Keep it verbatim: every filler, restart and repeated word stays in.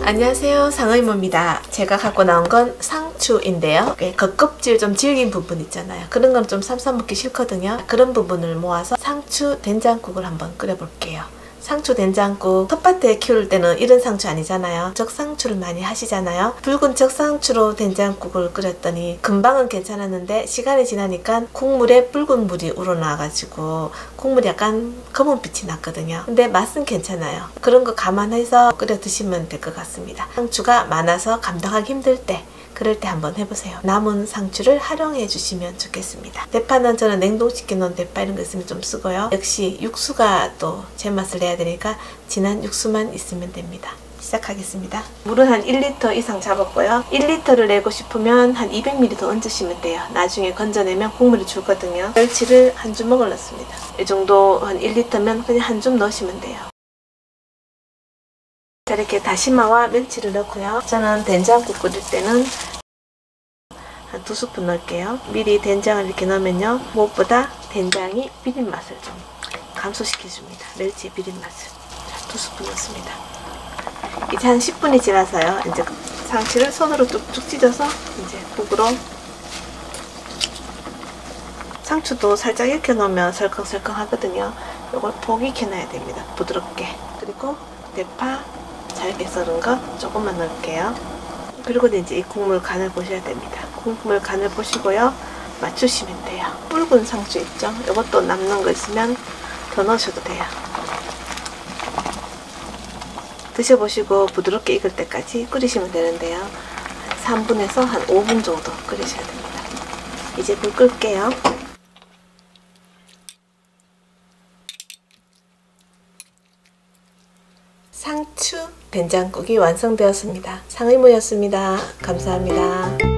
안녕하세요, 상의모입니다. 제가 갖고 나온 건 상추인데요. 겉껍질 좀 질긴 부분 있잖아요. 그런 건 좀 쌈싸 먹기 싫거든요. 그런 부분을 모아서 상추 된장국을 한번 끓여볼게요. 상추 된장국, 텃밭에 키울 때는 이런 상추 아니잖아요. 적상추를 많이 하시잖아요. 붉은 적상추로 된장국을 끓였더니 금방은 괜찮았는데 시간이 지나니까 국물에 붉은 물이 우러나가지고 국물이 약간 검은빛이 났거든요. 근데 맛은 괜찮아요. 그런 거 감안해서 끓여 드시면 될 것 같습니다. 상추가 많아서 감당하기 힘들 때, 그럴 때 한번 해보세요. 남은 상추를 활용해 주시면 좋겠습니다. 대파는 저는 냉동시켜 놓은 대파 이런 거 있으면 좀 쓰고요. 역시 육수가 또 제맛을 내야 되니까 진한 육수만 있으면 됩니다. 시작하겠습니다. 물은 한 일 리터 이상 잡았고요. 일 리터를 내고 싶으면 한 이백 밀리리터 더 얹으시면 돼요. 나중에 건져내면 국물이 줄거든요. 멸치를 한 주먹을 넣습니다. 이 정도 한 일 리터면 그냥 한 줌 넣으시면 돼요. 자, 이렇게 다시마와 멸치를 넣고요. 저는 된장국 끓일 때는 한 두 스푼 넣을게요. 미리 된장을 이렇게 넣으면요, 무엇보다 된장이 비린 맛을 좀 감소시켜줍니다. 멸치의 비린 맛을. 자, 두 스푼 넣습니다. 이제 한 십 분이 지나서요, 이제 상추를 손으로 쭉쭉 찢어서 이제 국으로, 상추도 살짝 익혀 놓으면 설컹설컹 하거든요. 이걸 푹 익혀놔야 됩니다. 부드럽게. 그리고 대파 잘게 썰은 것 조금만 넣을게요. 그리고 이제 이 국물 간을 보셔야 됩니다. 국물 간을 보시고요, 맞추시면 돼요. 붉은 상추 있죠? 이것도 남는 거 있으면 더 넣으셔도 돼요. 드셔보시고 부드럽게 익을 때까지 끓이시면 되는데요. 한 삼 분에서 한 오 분 정도 끓이셔야 됩니다. 이제 불 끌게요. 상추 된장국이 완성되었습니다. 상의모였습니다. 감사합니다.